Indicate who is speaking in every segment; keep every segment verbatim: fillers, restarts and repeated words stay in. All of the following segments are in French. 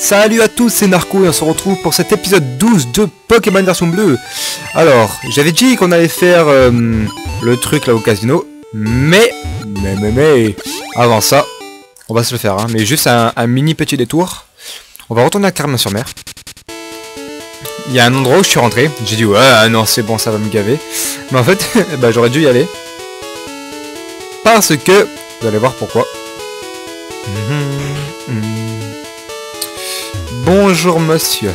Speaker 1: Salut à tous, c'est Narco et on se retrouve pour cet épisode douze de Pokémon version bleue. Alors, j'avais dit qu'on allait faire euh, le truc là au casino, mais, mais, mais, mais, avant ça, on va se le faire, hein, mais juste un, un mini petit détour. On va retourner à Carmin-sur-Mer. Il y a un endroit où je suis rentré, j'ai dit ouais, ah non c'est bon, ça va me gaver. Mais en fait, bah, j'aurais dû y aller. Parce que, vous allez voir pourquoi. Mmh, mmh. Bonjour monsieur.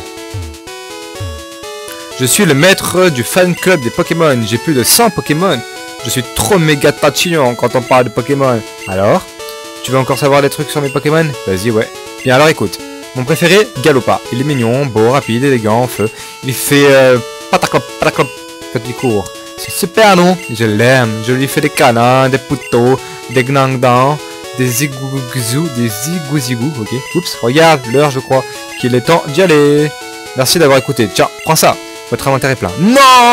Speaker 1: Je suis le maître du fan club des Pokémon. J'ai plus de cent Pokémon. Je suis trop méga tatillon quand on parle de Pokémon. Alors, tu veux encore savoir des trucs sur mes Pokémon? Vas-y, ouais. Bien alors écoute. Mon préféré, Galopa. Il est mignon, beau, rapide, élégant, feu. Il fait euh, pataclop, pataclop quand il court. C'est super non? Je l'aime. Je lui fais des câlins, des poutos, des gnangdans, des zigouzouzou, des zigouzigou, ok. Oups, regarde l'heure, je crois qu'il est temps d'y aller. Merci d'avoir écouté. Tiens, prends ça. Votre inventaire est plein. Non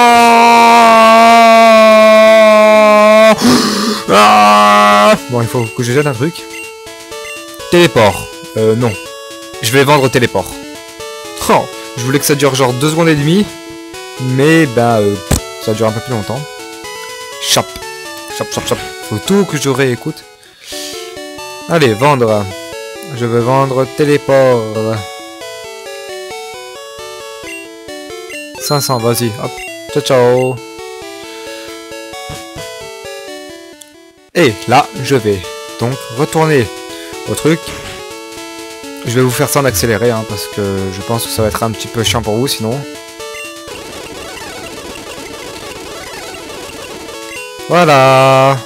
Speaker 1: ah bon, il faut que je jette un truc. Téléport. Euh, non. Je vais vendre téléport. Oh, je voulais que ça dure genre deux secondes et demie. Mais, bah, euh, ça dure un peu plus longtemps. Chop. Chop, chop, chop. Faut tout que je réécoute. Allez, vendre. Je veux vendre téléport. cinq cents, vas-y, hop. Ciao, ciao. Et là, je vais donc retourner au truc. Je vais vous faire ça en accéléré, hein, parce que je pense que ça va être un petit peu chiant pour vous, sinon. Voilà.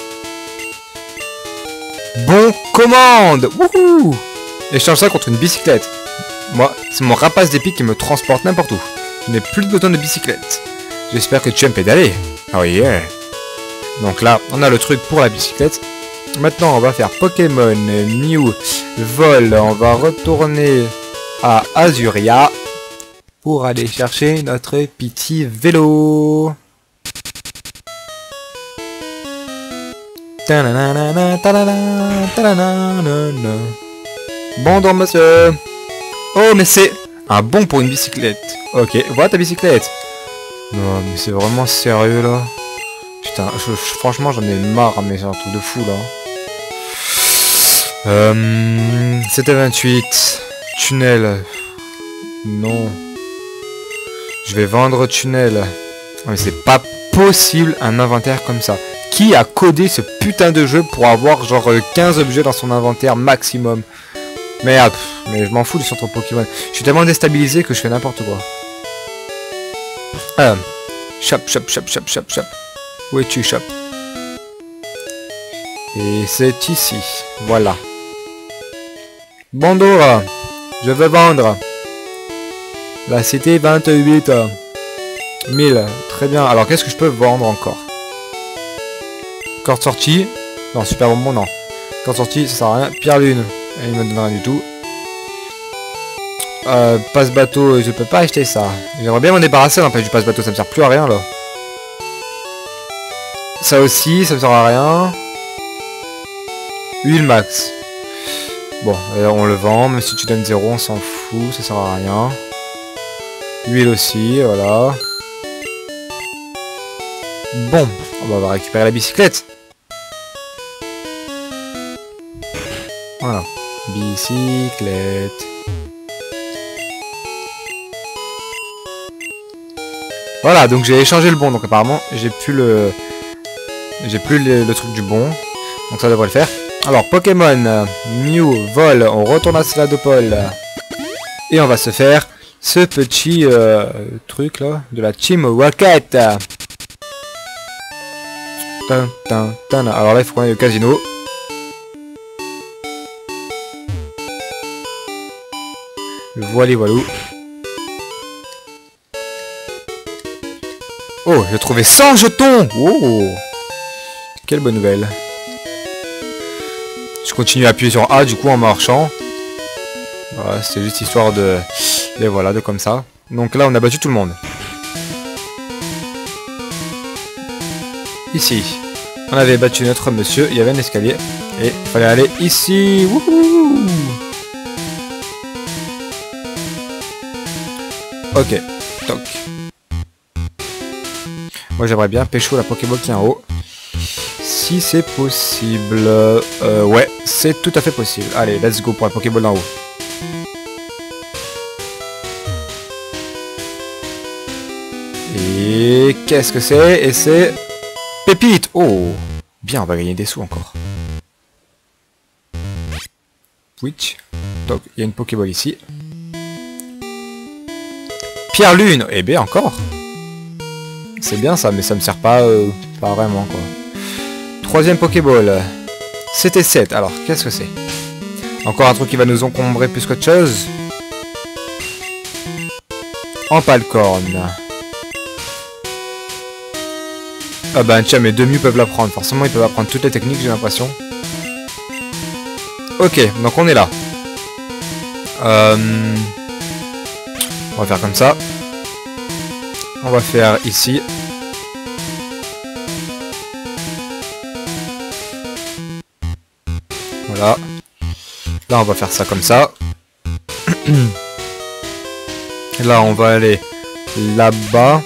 Speaker 1: Bon commande. Wouhou. Échange ça contre une bicyclette. Moi, c'est mon rapace d'épique qui me transporte n'importe où. Je n'ai plus besoin de bicyclette. J'espère que tu aimes pédaler. Oh yeah. Donc là, on a le truc pour la bicyclette. Maintenant, on va faire Pokémon Mew Vol. On va retourner à Azuria pour aller chercher notre petit vélo. Bon donc monsieur. Oh mais c'est un bon pour une bicyclette. Ok, voilà ta bicyclette. Non mais c'est vraiment sérieux là. Putain, je, je, franchement j'en ai marre, mais c'est un truc de fou là. Euh, C'était vingt-huit. Tunnel. Non. Je vais vendre tunnel. Mais c'est pas possible un inventaire comme ça. Qui a codé ce putain de jeu pour avoir genre quinze objets dans son inventaire maximum? Merde, mais je m'en fous du centre Pokémon. Je suis tellement déstabilisé que je fais n'importe quoi. Euh, shop, shop, shop, shop, shop, shop. Où es-tu, shop? Et c'est ici. Voilà. Bonjour. Je veux vendre. La cité vingt-huit mille. Très bien. Alors, qu'est-ce que je peux vendre encore? Corde sortie. Non, super bonbon, non. Corde sortie, ça sert à rien. Pierre lune. Il me donne rien du tout. Euh, passe bateau, je peux pas acheter ça. J'aimerais bien m'en débarrasser n'empêche du passe bateau, ça me sert plus à rien là. Ça aussi, ça me sert à rien. Huile max. Bon, on le vend, même si tu donnes zéro, on s'en fout, ça sert à rien. Huile aussi, voilà. Bon, on va récupérer la bicyclette. Voilà. Bicyclette. Voilà, donc j'ai échangé le bon, donc apparemment j'ai plus le... J'ai plus le, le truc du bon. Donc ça devrait le faire. Alors, Pokémon Mew Vol, on retourne à Sladopol. Et on va se faire ce petit euh, truc là, de la Team Rocket. Tin, tin, tin. Alors là, il faut qu'on aille au casino. Voilà, voilà. Oh, j'ai trouvé cent jetons. Oh, quelle bonne nouvelle. Je continue à appuyer sur A du coup en marchant. Voilà, c'est juste histoire de... Et voilà, de comme ça. Donc là, on a battu tout le monde. Ici, on avait battu notre monsieur. Il y avait un escalier. Et il fallait aller ici. Wouhou! Ok, toc. Moi j'aimerais bien pécho la Pokéball qui est en haut. Si c'est possible. Euh, ouais, c'est tout à fait possible. Allez, let's go pour la Pokéball d'en haut. Et qu'est-ce que c'est? Et c'est... Pépite! Oh! Bien, on va gagner des sous encore. Twitch. Donc, il y a une Pokéball ici. Pierre Lune! Eh bien, encore! C'est bien ça, mais ça me sert pas, euh, pas vraiment, quoi. Troisième Pokéball. C'était sept. Alors, qu'est-ce que c'est? Encore un truc qui va nous encombrer plus qu'autre chose. Empalcorn. Ah bah tiens, mes deux Mew peuvent l'apprendre. Forcément, ils peuvent apprendre toutes les techniques, j'ai l'impression. Ok, donc on est là. Euh... On va faire comme ça. On va faire ici. Voilà. Là, on va faire ça comme ça. Là, on va aller là-bas.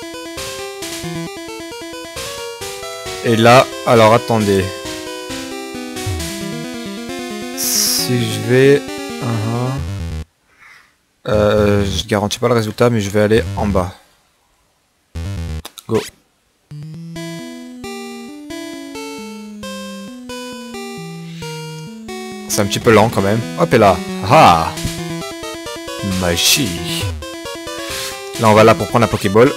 Speaker 1: Et là, alors attendez. Si je vais... Uh-huh. euh, je garantis pas le résultat, mais je vais aller en bas. Go. C'est un petit peu lent quand même. Hop et là. Ah, magie. Là on va là pour prendre la Pokéball.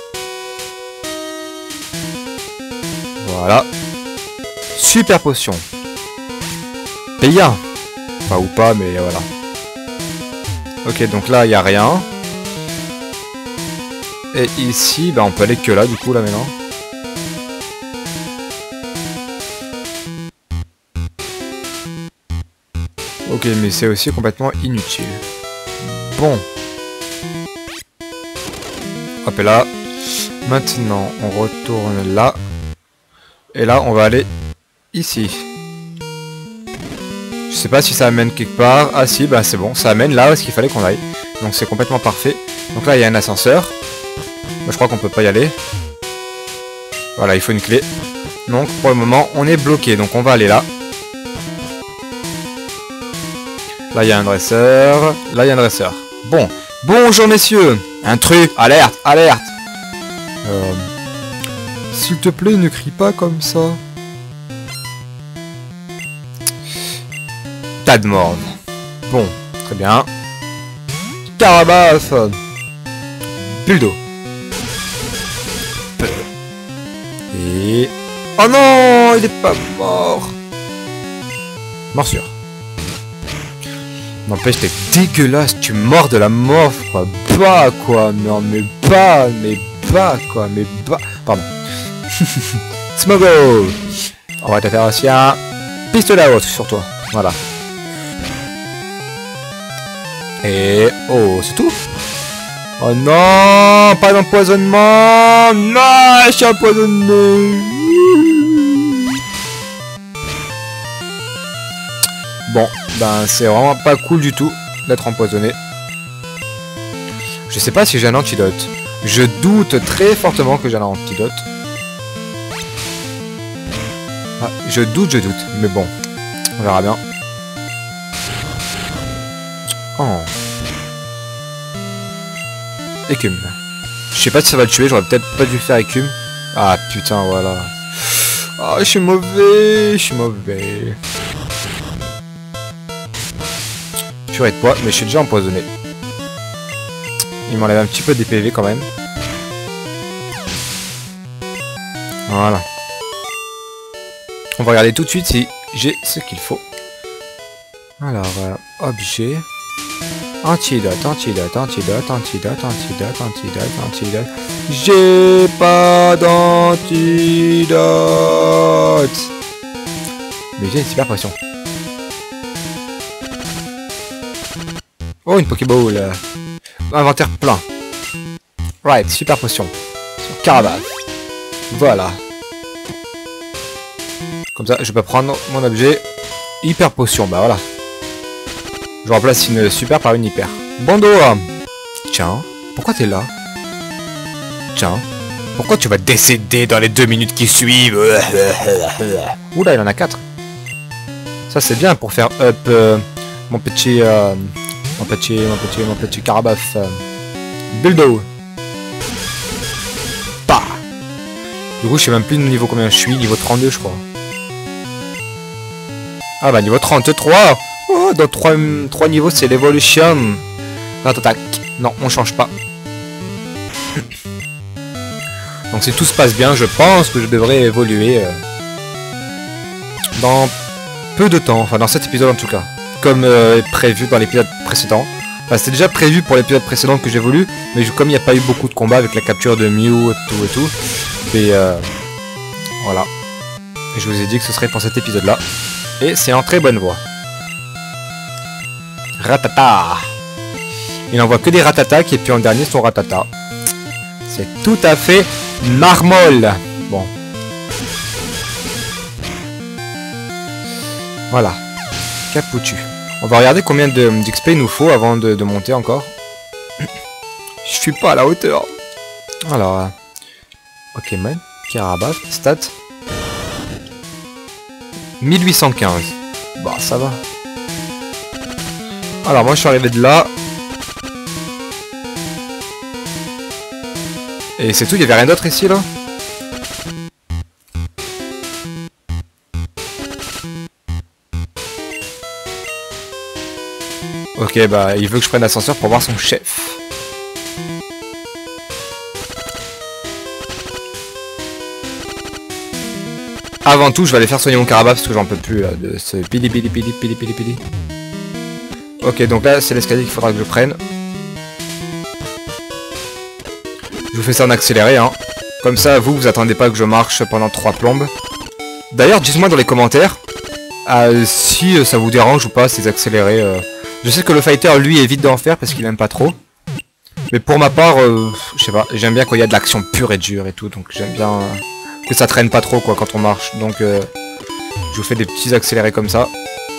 Speaker 1: Voilà. Super potion. Payant. Enfin ou pas, mais voilà. Ok, donc là il n'y a rien. Et ici, bah on peut aller que là du coup là maintenant. Ok, mais c'est aussi complètement inutile. Bon. Hop et là. Maintenant, on retourne là. Et là, on va aller ici. Je sais pas si ça amène quelque part. Ah si, bah c'est bon. Ça amène là où est-ce qu'il fallait qu'on aille. Donc c'est complètement parfait. Donc là, il y a un ascenseur. Moi, je crois qu'on peut pas y aller. Voilà, il faut une clé. Donc pour le moment, on est bloqué. Donc on va aller là. Là, il y a un dresseur. Là, il y a un dresseur. Bon. Bonjour, messieurs. Un truc. Alerte, alerte. Euh... S'il te plaît, ne crie pas comme ça. Tas de morve. Bon, très bien. Carabasse. Buldo. Et... Oh non, il est pas mort. Morsure. N'empêche, t'es dégueulasse, tu mords de la morve, quoi. Bah, quoi. Non, mais bah, mais bah, quoi. Mais bah. Pardon. Smogo. On va te faire aussi un pistolet à haute sur toi. Voilà. Et... Oh, c'est tout? Oh non, pas d'empoisonnement. Non, je suis empoisonné. Bon, ben c'est vraiment pas cool du tout d'être empoisonné. Je sais pas si j'ai un antidote. Je doute très fortement que j'ai un antidote. Ah, je doute, je doute. Mais bon, on verra bien. Oh. Écume. Je sais pas si ça va le tuer, j'aurais peut-être pas dû faire écume. Ah putain, voilà. Ah, je suis mauvais, je suis mauvais. Purée de poids, mais je suis déjà empoisonné. Il m'enlève un petit peu des P V quand même. Voilà. On va regarder tout de suite si j'ai ce qu'il faut. Alors, euh, objet. Antidote, antidote, antidote, antidote, antidote, antidote, antidote. J'ai pas d'antidote. Mais j'ai une super potion. Oh, une Pokéball. Inventaire plein. Right, super potion. Sur Carabasse. Voilà. Comme ça, je peux prendre mon objet. Hyper potion, bah voilà. Je remplace une super par une hyper. Bandeau. Tiens. Pourquoi t'es là? Tiens. Pourquoi tu vas décéder dans les deux minutes qui suivent? Oula, il en a quatre. Ça c'est bien pour faire up euh, mon petit, euh, mon petit, mon petit, mon petit Carabaf. Euh, Buildo. Bah. Du coup, je sais même plus de niveau combien je suis. Niveau trente-deux, je crois. Ah bah niveau trente-trois. Oh, dans trois, trois niveaux, c'est l'évolution. Attaque. Non, on change pas. Donc si tout se passe bien, je pense que je devrais évoluer euh, dans peu de temps, enfin dans cet épisode en tout cas, comme euh, prévu dans l'épisode précédent. Enfin c'était déjà prévu pour l'épisode précédent que j'évolue, mais comme il n'y a pas eu beaucoup de combats avec la capture de Mew et tout et tout, et euh, voilà. Et je vous ai dit que ce serait pour cet épisode là, et c'est en très bonne voie. Ratata. Il n'envoie que des ratatak et puis en dernier son ratata. C'est tout à fait normal. Bon. Voilà. Caputu. On va regarder combien d'X P il nous faut avant de, de monter encore. Je suis pas à la hauteur. Alors. Euh, Pokémon. Carabaf. Stats. mille huit cent quinze. Bah ça va. Alors moi je suis arrivé de là. Et c'est tout, il n'y avait rien d'autre ici là? Ok, bah il veut que je prenne l'ascenseur pour voir son chef. Avant tout, je vais aller faire soigner mon Carabaf parce que j'en peux plus là, de ce pili pili pili pili pili pili. Ok, donc là c'est l'escalier qu'il faudra que je prenne. Je vous fais ça en accéléré, hein. Comme ça, vous, vous attendez pas que je marche pendant trois plombes. D'ailleurs, dites-moi dans les commentaires euh, si euh, ça vous dérange ou pas, ces accélérés. Euh... Je sais que le fighter, lui, évite d'en faire parce qu'il aime pas trop. Mais pour ma part, euh, je sais pas, j'aime bien quand il y a de l'action pure et dure et tout. Donc j'aime bien euh, que ça traîne pas trop, quoi, quand on marche. Donc euh, je vous fais des petits accélérés comme ça.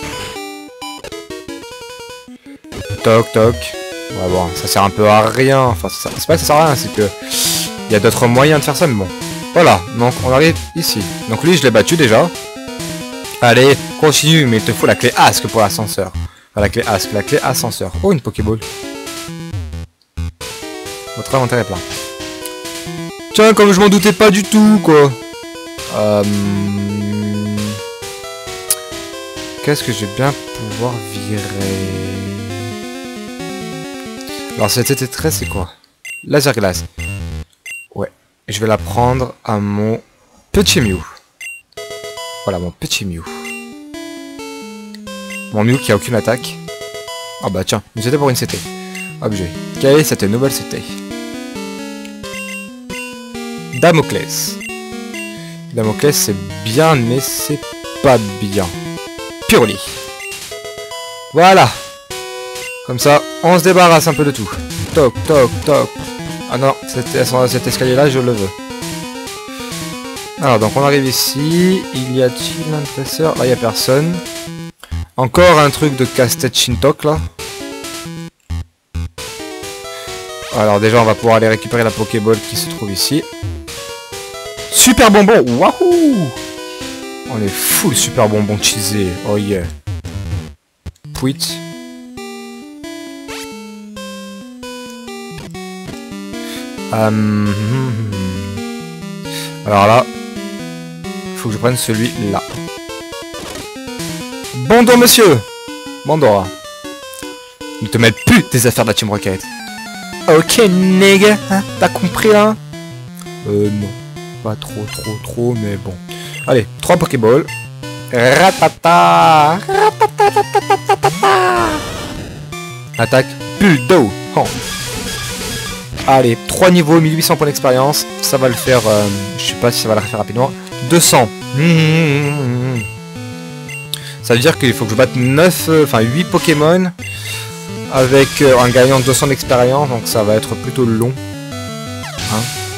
Speaker 1: Toc, toc. Ouais, bon, ça sert un peu à rien, enfin c'est pas que ça sert à rien, c'est que il y a d'autres moyens de faire ça, mais bon. Voilà, donc on arrive ici. Donc lui je l'ai battu déjà. Allez, continue, mais il te faut la clé Ask pour l'ascenseur. Enfin la clé Ask, la clé ascenseur. Oh, une Pokéball. Votre inventaire est plein. Tiens, comme je m'en doutais pas du tout, quoi. Euh... Qu'est-ce que je vais bien pouvoir virer? Alors cette très c'est quoi? Laser glace. Ouais. Je vais la prendre à mon petit Mew. Voilà mon petit Mew. Mon Mew qui a aucune attaque. Ah bah tiens, mais c'était pour une C T. Objet. Quelle est cette nouvelle C T? Damoclès. Damoclès c'est bien mais c'est pas bien. Purely. Voilà. Comme ça, on se débarrasse un peu de tout. Toc, toc, toc. Ah non, cet, cet escalier-là, je le veux. Alors, donc on arrive ici. Il y a-t-il un tresseur? Là, il n'y a personne. Encore un truc de casse-tête Shintok, là. Alors déjà, on va pouvoir aller récupérer la Pokéball qui se trouve ici. Super bonbon. Wahoo! On est full super bonbon cheesé. Oh yeah. Pouit. Euh... Alors là, il faut que je prenne celui-là. Bonjour monsieur. Bonjour. Ne te mêle plus des affaires de la Team Rocket. Ok nègre, hein, t'as compris là? Euh non, pas trop trop trop, mais bon. Allez, trois Pokéballs. Ratata, ratata, ratata. Attaque Bulldo. Oh. Allez, trois niveaux, mille huit cents points d'expérience, ça va le faire, euh, je sais pas si ça va le faire rapidement, deux cents. Mmh. Ça veut dire qu'il faut que je batte neuf, enfin euh, huit Pokémon avec euh, en gagnant deux cents d'expérience, donc ça va être plutôt long. Hein,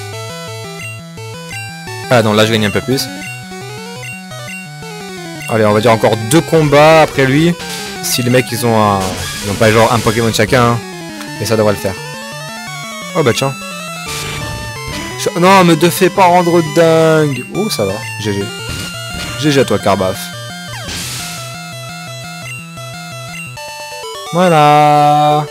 Speaker 1: ah non, là je gagne un peu plus. Allez, on va dire encore deux combats après lui. Si les mecs ils ont un... Ils ont pas genre un Pokémon chacun, hein, et ça devrait le faire. Oh bah tiens. Je... Non, me te fais pas rendre dingue. Oh, ça va. G G. G G à toi, Carbaf. Voilà.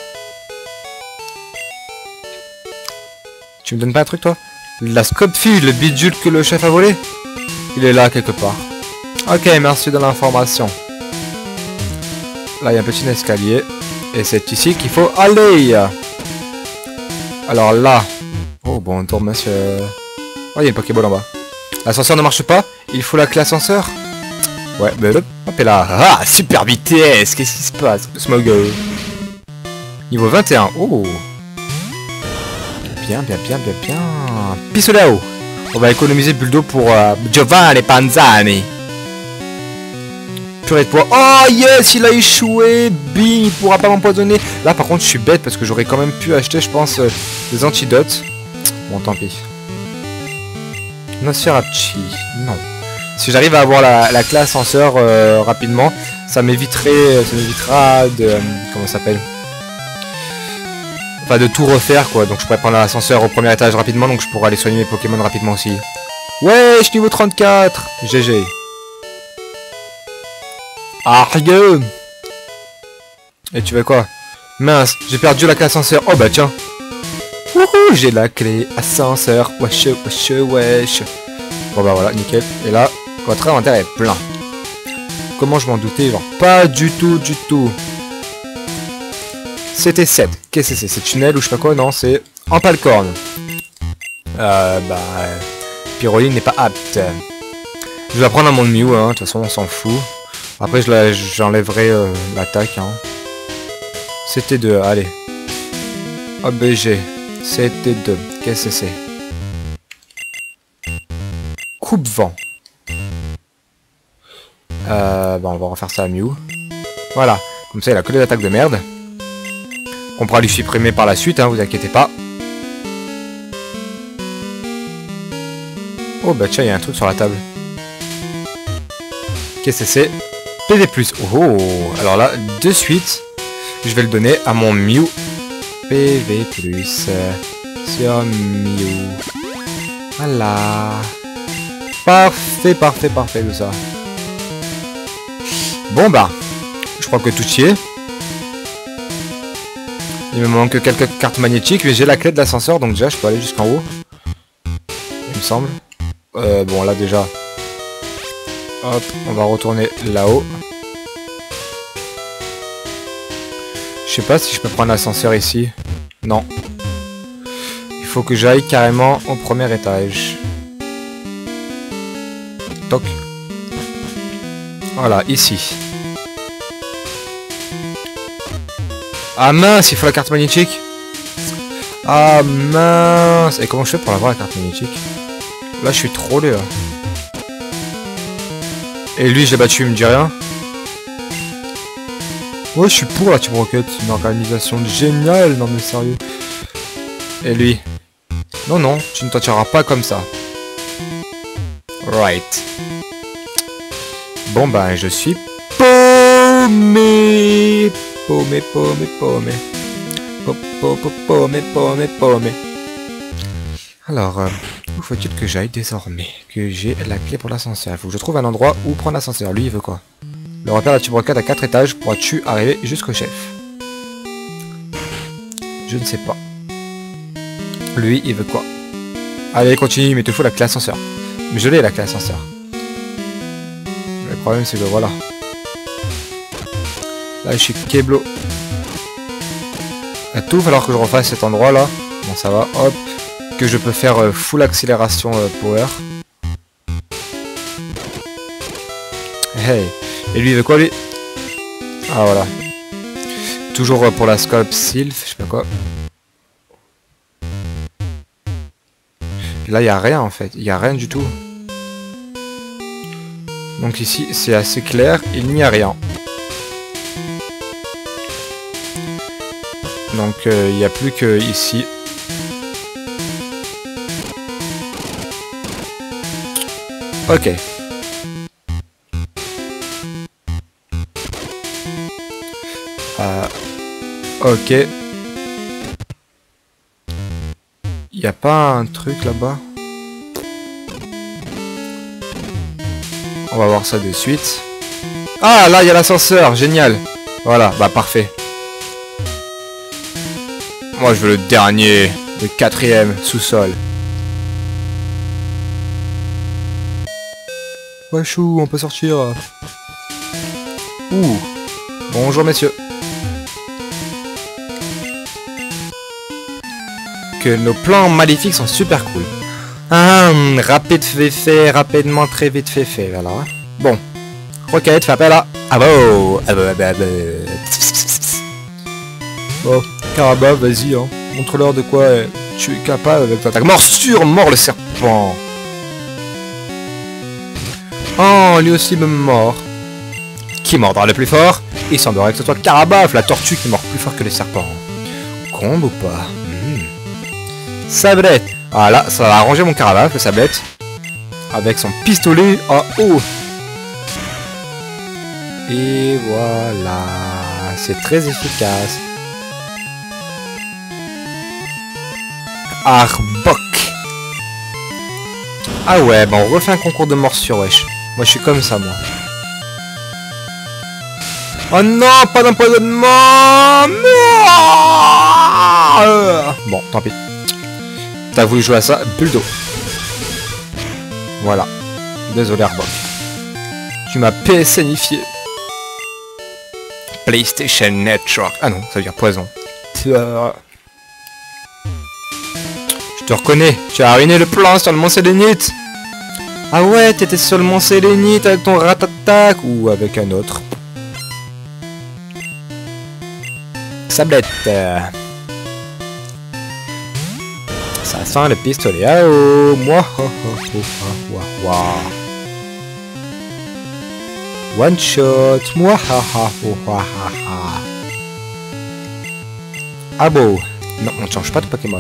Speaker 1: Tu me donnes pas un truc, toi? La Scopfie, le bidule que le chef a volé? Il est là, quelque part. Ok, merci de l'information. Là, il y a un petit escalier. Et c'est ici qu'il faut aller. Alors là... Oh, bon tour, monsieur. Oh, il y a une Pokéball en bas. L'ascenseur ne marche pas? Il faut la clé ascenseur? Ouais, mais hop, hop, et là. Ah, super vitesse. Qu'est-ce qui se passe? Smoggle. Niveau vingt et un. Oh. Bien, bien, bien, bien, bien. Pistolet à eau. On va économiser bulle d'eau pour euh, Giovanni Panzani. Purée de poids. Oh yes, il a échoué. Bing, il pourra pas m'empoisonner. Là, par contre, je suis bête parce que j'aurais quand même pu acheter, je pense, euh, des antidotes. Bon, tant pis. Nosferatu. Non. Si j'arrive à avoir la, la clé ascenseur euh, rapidement, ça m'éviterait, ça m'évitera de... Euh, comment ça s'appelle? Enfin, de tout refaire, quoi. Donc, je pourrais prendre l'ascenseur au premier étage rapidement, donc je pourrais aller soigner mes Pokémon rapidement aussi. Ouais, je suis niveau trente-quatre. G G. Ah, rien. Et tu veux quoi? Mince, j'ai perdu la clé ascenseur. Oh bah tiens. Wouhou, j'ai la clé ascenseur. Wesh, wesh, wesh. Bon bah voilà, nickel. Et là, votre inventaire est plein. Comment je m'en doutais? Genre, pas du tout, du tout. C'était sept. Qu'est-ce que c'est? C'est tunnel ou je sais pas quoi? Non, c'est Empalcorn. Euh, bah... Pyroline n'est pas apte. Je vais la prendre à mon Mew, hein. De toute façon, on s'en fout. Après, je j'enlèverai euh, l'attaque. Hein. C T deux, allez. O B G. C T deux. Qu'est-ce que c'est? Coupe-vent. Euh, bon, on va refaire ça à Mew. Voilà. Comme ça, il a que des attaques de merde. On pourra lui supprimer par la suite, hein, vous inquiétez pas. Oh, bah tiens, il y a un truc sur la table. Qu'est-ce que c'est? P V plus. Oh, alors là, de suite, je vais le donner à mon Mew. P V plus. Sur Mew. Voilà. Parfait, parfait, parfait, tout ça. Bon, bah, je crois que tout y est. Il me manque quelques cartes magnétiques, mais j'ai la clé de l'ascenseur, donc déjà, je peux aller jusqu'en haut. Il me semble. Euh, bon, là, déjà... Hop, on va retourner là-haut. Je sais pas si je peux prendre l'ascenseur ici. Non. Il faut que j'aille carrément au premier étage. Toc. Voilà, ici. Ah mince, il faut la carte magnétique. Ah mince. Et comment je fais pour avoir la carte magnétique? Là, je suis trop laid, là. Et lui, je l'ai battu, il me dit rien. Ouais, je suis pour la Team Rocket. Une organisation géniale. Non, mais sérieux. Et lui. Non, non, tu ne t'en tireras pas comme ça. Right. Bon, ben, je suis paumé. Paumé, paumé, paumé. Paumé, paumé, paumé, paumé. Alors, euh, où faut-il que j'aille désormais? Que j'ai la clé pour l'ascenseur. Il faut que je trouve un endroit où prendre l'ascenseur. Lui, il veut quoi? Le repère de la Team Rocket à quatre étages. Pourras-tu arriver jusqu'au chef? Je ne sais pas. Lui, il veut quoi? Allez, continue, mais il te faut la clé ascenseur. Mais je l'ai, la clé ascenseur. Le problème, c'est que voilà. Là, je suis Keblo. Il va tout falloir que je refasse cet endroit-là. Bon, ça va, hop. Que je peux faire euh, full accélération euh, power. Hey. Et lui, il veut quoi, lui? Ah, voilà. Toujours euh, pour la Scalp Sylph, je sais pas quoi. Là, il n'y a rien, en fait. Il n'y a rien du tout. Donc ici, c'est assez clair. Il n'y a rien. Donc, euh, il n'y a plus que ici. Ok. Euh, ok. Y a pas un truc là-bas? On va voir ça de suite. Ah, là, il y a l'ascenseur. Génial. Voilà, bah parfait. Moi, je veux le dernier. Le quatrième sous-sol. Ouais, chou, on peut sortir. Ouh. Bonjour, messieurs. Que nos plans maléfiques sont super cool. Ah, rapide fait fait, rapidement très vite fait fait, voilà. Bon. Roquette, fais appel à... Ah bah oh. Ah bah bah bah. Bon, Caraba, vas-y, hein. Montre-leur de quoi tu es capable avec ton attaque. Morsure, mord le serpent. Oh, lui aussi me mord. Qui mordra le plus fort? Il semblerait que ce soit Carabaf, la tortue qui mord plus fort que les serpents. Combe ou pas? hmm. Sablette. Ah là, ça va arranger mon Carabaf, le Sablette. Avec son pistolet à eau. Et voilà. C'est très efficace. Arbok. Ah ouais, bah on refait un concours de morsure, wesh. Moi je suis comme ça, moi. Oh non, pas d'empoisonnement. Bon, tant pis. T'as voulu jouer à ça, bulle d'eau. Voilà. Désolé, Arbok. Tu m'as P S Nifié. PlayStation Network. Ah non, ça veut dire poison. Euh... Je te reconnais, tu as ruiné le plan sur le Mont Sélénite. Ah ouais, t'étais sur le Mont Sélénite avec ton Ratatak ou avec un autre. Sablette. Ça sent le pistolet à eau. Moi. One shot. Moi. Ah bon. Non, on ne change pas de Pokémon.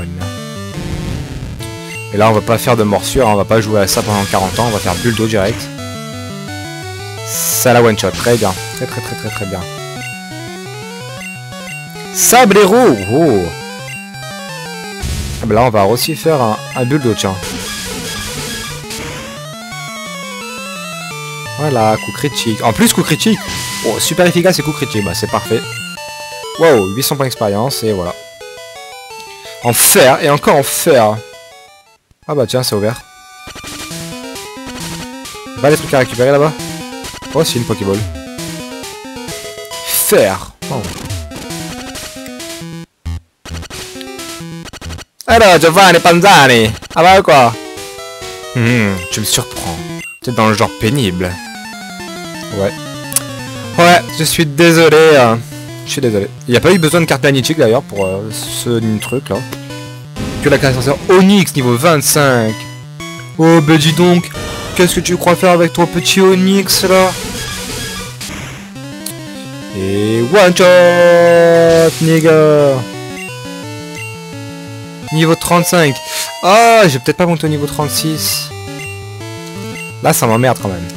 Speaker 1: Et là, on va pas faire de morsure, on va pas jouer à ça pendant quarante ans, on va faire bulle d'eau direct. Ça la one shot, très bien. Très très très très très bien. Sablero. Oh. Ah bah là, on va aussi faire un, un bulle d'eau, tiens. Voilà, coup critique. En plus, coup critique. Oh, super efficace et coup critique, bah c'est parfait. Wow, huit cents points d'expérience, et voilà. En fer, et encore en fer. Ah bah tiens, c'est ouvert. Pas des trucs à récupérer là-bas? Oh, c'est une Pokéball. Fer. Oh. Alors, Giovanni Panzani. Ah bah quoi? Hmm, tu me surprends. T'es dans le genre pénible. Ouais. Ouais, je suis désolé. Hein. Je suis désolé. Il n'y a pas eu besoin de carte magnétique d'ailleurs pour euh, ce truc là. Que la classe ascenseur Onyx niveau vingt-cinq. Oh bah dis donc, qu'est-ce que tu crois faire avec ton petit Onyx là? Et one shot, nigga. Niveau trente-cinq. Ah, j'ai peut-être pas monté au niveau trente-six. Là, ça m'emmerde quand même.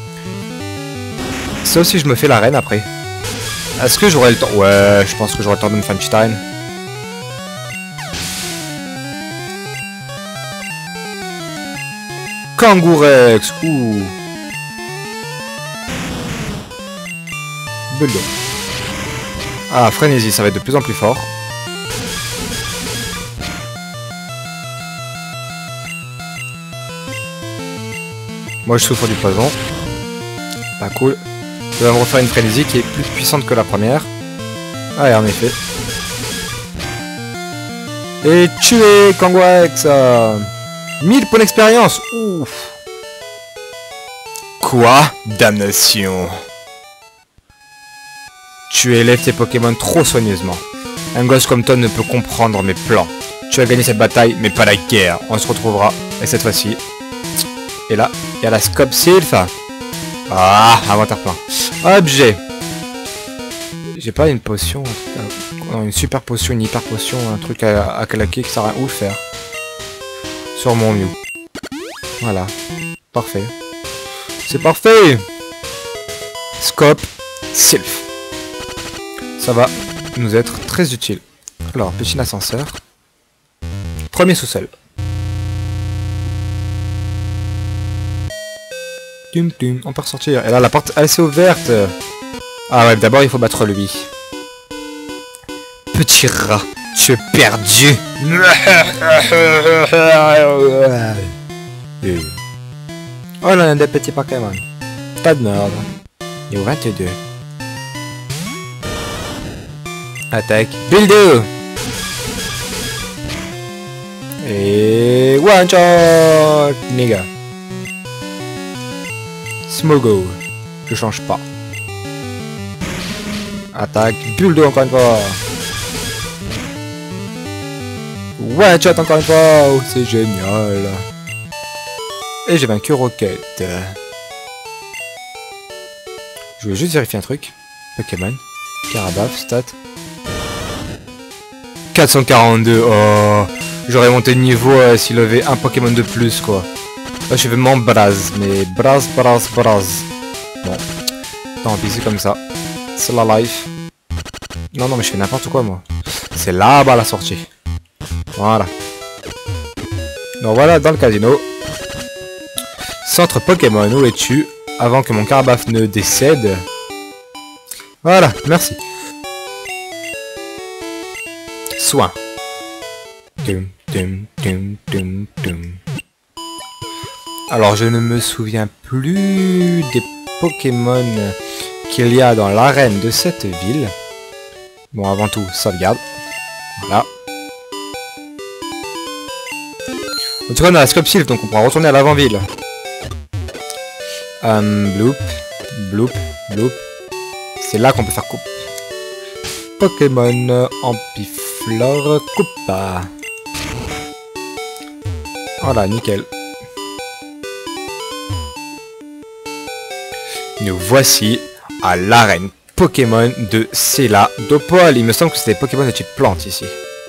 Speaker 1: Sauf si je me fais la reine après. Est-ce que j'aurai le temps? Ouais, je pense que j'aurai le temps de me faire une petite arène. Kangourex. Ouh. Bulle d'eau. Ah, frénésie, ça va être de plus en plus fort. Moi, je souffre du poison. Pas cool. Je vais me refaire une frénésie qui est plus puissante que la première. Ah, et en effet. Et tuer Kangourex. mille points d'expérience. Ouf. Quoi? Damnation. Tu élèves tes Pokémon trop soigneusement. Un gosse comme toi ne peut comprendre mes plans. Tu as gagné cette bataille, mais pas la guerre. On se retrouvera. Et cette fois-ci. Et là, il y a la Scope Sylph. Ah, inventaire plein. Objet. J'ai pas une potion. Non, une super potion, une hyper potion, un truc à, à claquer qui sert à où faire. Sur mon Mew. Voilà. Parfait. C'est parfait. Scope Sylph. Ça va nous être très utile. Alors, petit ascenseur. Premier sous-sol. Tum tum, on peut ressortir. Et là la porte elle s'est ouverte. Ah ouais, d'abord il faut battre lui. Petit rat, tu es perdu. Oh là, un des petits Pokémon. Pas de merde. Niveau vingt-deux. Attaque. Buildo. Et one shot, nigga. Smogo. Je change pas. Attaque. Buildo encore une fois. One shot encore une fois. Oh, c'est génial. Et j'ai vaincu Rocket. Je veux juste vérifier un truc. Pokémon. Carabaf, stat. quatre cent quarante-deux. Oh. J'aurais monté de niveau euh, s'il avait un Pokémon de plus, quoi. Là, je fais vraiment Braz. Mais Braz, Braz, Braz. Bon. Tant pis, c'est comme ça. C'est la life. Non, non, mais je fais n'importe quoi, moi. C'est là-bas la sortie. Voilà. Donc voilà, dans le casino. Centre Pokémon, où es-tu? Avant que mon Carabaf ne décède. Voilà, merci. Soin. Tum, tum, tum, tum, tum. Alors, je ne me souviens plus des Pokémon qu'il y a dans l'arène de cette ville. Bon, avant tout, sauvegarde. Voilà. En tout cas, on a la Scope-Sylph, donc on pourra retourner à l'avant-ville. Um, bloop, bloop, bloop. C'est là qu'on peut faire coupe. Pokémon Ampiflore coupe. Voilà, nickel. Nous voici à l'arène Pokémon de Céladopol. Il me semble que c'était Pokémon de type plante ici.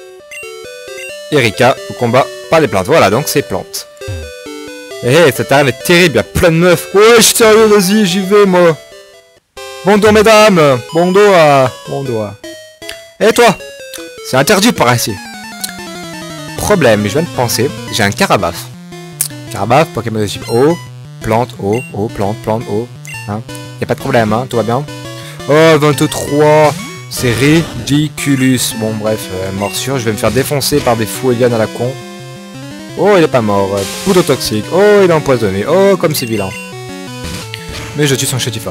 Speaker 1: Erika au combat par les plantes. Voilà, donc c'est plantes. Eh, hey, cette arène est terrible, il y a plein de meufs. Ouais, je suis sérieux, vas-y, j'y vais, moi. Bon dos, mesdames. Bon dos à... Bon dos à... Et toi? C'est interdit par ici. Problème, je viens de penser, j'ai un Carabaf. Carabaf, Pokémon de type eau. Plante, eau, eau, plante, plante, eau. Hein? Y a pas de problème, hein, tout va bien. Oh, vingt-trois. C'est ridiculus. Bon, bref, euh, morsure, je vais me faire défoncer par des fous aliens à la con. Oh, il est pas mort. Poudre toxique. Oh, il est empoisonné. Oh, comme c'est vilain. Mais je tue son Chetifort.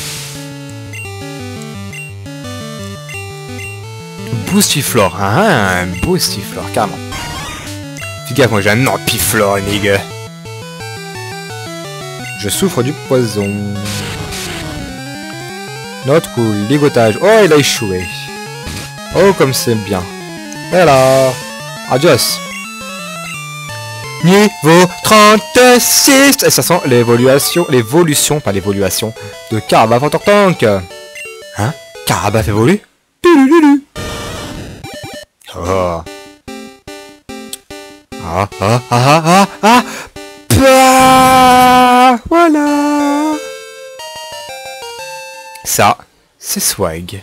Speaker 1: Boostiflore. Ah, Boostiflore, carrément. Fais gaffe, moi j'ai un Ampiflore, nigga. Je souffre du poison. Not cool. Ligotage. Oh, il a échoué. Oh, comme c'est bien. Et là. Adios. Niveau trente-six. Et ça sent l'évolution, l'évolution, pas l'évolution, de Carabaf en Tortank. Hein? Carabaf évolue? Oh. Ah, ah, ah, ah, ah, ah. Bah, voilà. Ça, c'est swag.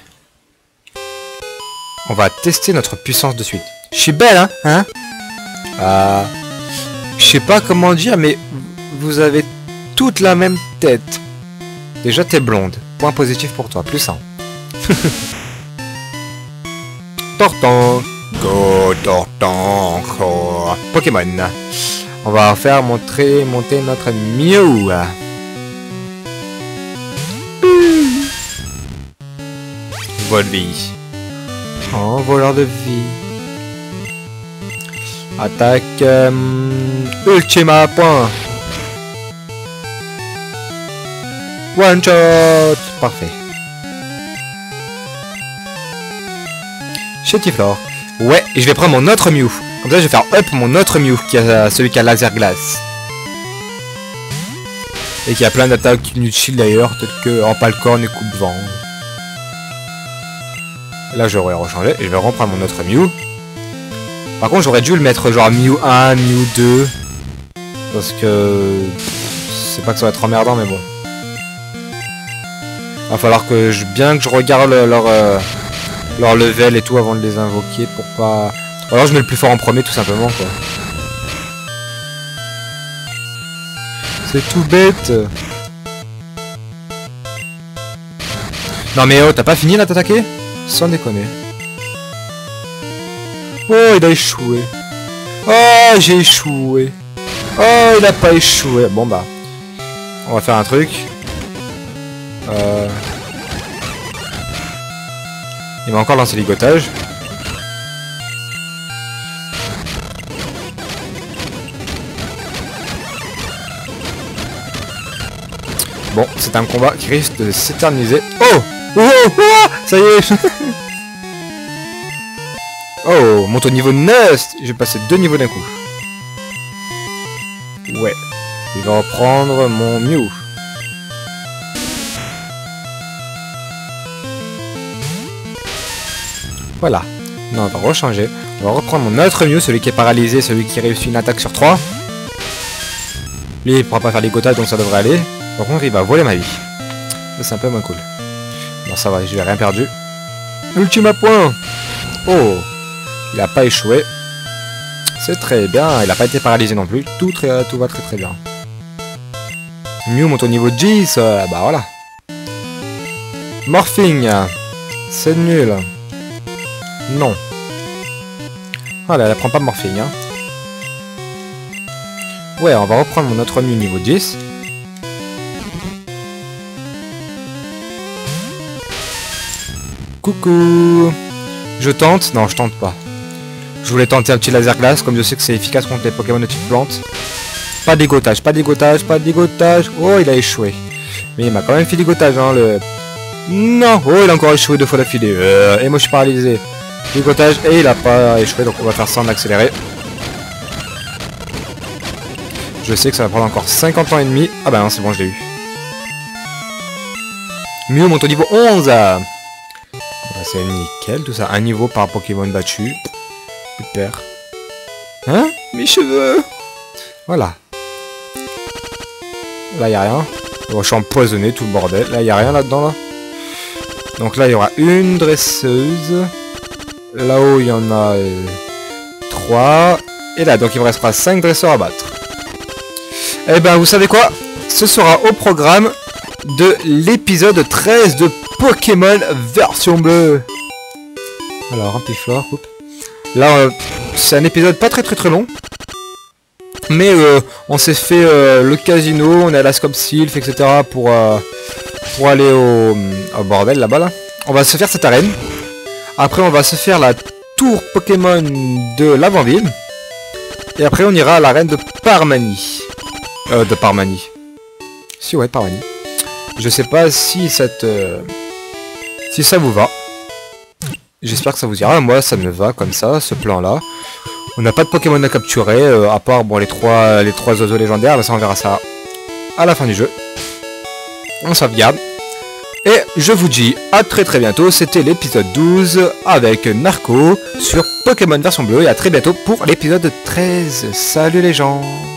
Speaker 1: On va tester notre puissance de suite. Je suis belle, hein? Hein? Ah. Je sais pas comment dire, mais vous avez toute la même tête. Déjà, t'es blonde. Point positif pour toi. Plus un. Tortank. Go Tortank. Oh. Pokémon. On va faire montrer, monter notre Mew. Vol de vie. Oh, voleur de vie. Attaque euh, Ultima point. One shot. Parfait. Chetiflore. Ouais, et je vais prendre mon autre Mew. Comme ça, je vais faire up mon autre Mew, qui a celui qui a laser glace. Et qui a plein d'attaques inutiles d'ailleurs, peut-être que en palcorne et coupe-vent. Là, j'aurais rechangé et je vais reprendre mon autre Mew. Par contre, j'aurais dû le mettre genre Mew un, Mew deux. Parce que... c'est pas que ça va être emmerdant, mais bon. Va falloir que je... bien que je regarde leur, euh, leur level et tout avant de les invoquer pour pas Ou alors je mets le plus fort en premier tout simplement quoi. C'est tout bête. Non mais oh, t'as pas fini là t'attaquer? Sans déconner. Oh, il a échoué. Oh, j'ai échoué. Oh, il a pas échoué. Bon bah, on va faire un truc. Euh... Il va encore lancer ligotage. Bon, c'est un combat qui risque de s'éterniser. Oh, oh, oh, oh, ça y est. Oh, monte au niveau neuf. J'ai passé deux niveaux d'un coup. Ouais. Il va reprendre mon Mew. Voilà. Non, on va rechanger. On va reprendre mon autre Mew, celui qui est paralysé, celui qui réussit une attaque sur trois. Lui, il pourra pas faire ligotage, donc ça devrait aller. Par contre, il va voler ma vie. Ça, c'est un peu moins cool. Bon, ça va, je n'ai rien perdu. Ultima point. Oh, il a pas échoué. C'est très bien. Il n'a pas été paralysé non plus. Tout, très, tout va très très bien. Mew monte au niveau dix. Euh, bah voilà. Morphing. C'est nul. Non. Voilà, elle prend pas Morphing. Hein. Ouais, on va reprendre mon autre Mew niveau dix. Coucou. Je tente. Non, je tente pas. Je voulais tenter un petit laser glace, comme je sais que c'est efficace contre les Pokémon de type plante. Pas d'égotage, pas d'égotage, pas d'égotage. Oh, il a échoué. Mais il m'a quand même fait d'égotage, hein, le... Non. Oh, il a encore échoué deux fois d'affilée. Euh, et moi, je suis paralysé. D'égotage, et il a pas échoué, donc on va faire ça en accéléré. Je sais que ça va prendre encore cinquante ans et demi. Ah bah non, c'est bon, je l'ai eu. Mew monte au niveau onze. C'est nickel tout ça. Un niveau par Pokémon battu. Super. Hein? Mes cheveux. Voilà. Là, il n'y a rien. Bon, je suis empoisonné, tout le bordel. Là, il n'y a rien là-dedans, là. Donc là, il y aura une dresseuse. Là-haut, il y en a euh, trois. Et là, donc il me restera cinq dresseurs à battre. Eh ben, vous savez quoi? Ce sera au programme de l'épisode treize de Pokémon version bleue. Alors, un piflore. Là, euh, c'est un épisode pas très très très long. Mais euh, on s'est fait euh, le casino, on est à la Scope Sylph, et cetera. Pour, euh, pour aller au, au bordel là-bas. Là. On va se faire cette arène. Après, on va se faire la tour Pokémon de l'avant-ville. Et après, on ira à l'arène de Parmanie. Euh, de Parmanie. Si, ouais, Parmanie. Je sais pas si cette... Euh, si ça vous va. J'espère que ça vous ira. Moi, ça me va comme ça, ce plan-là. On n'a pas de Pokémon à capturer, euh, à part bon, les trois les trois oiseaux légendaires. Mais ça, on verra ça à la fin du jeu. On sauvegarde. Et je vous dis à très très bientôt. C'était l'épisode douze avec Narco sur Pokémon version bleue. Et à très bientôt pour l'épisode treize. Salut les gens!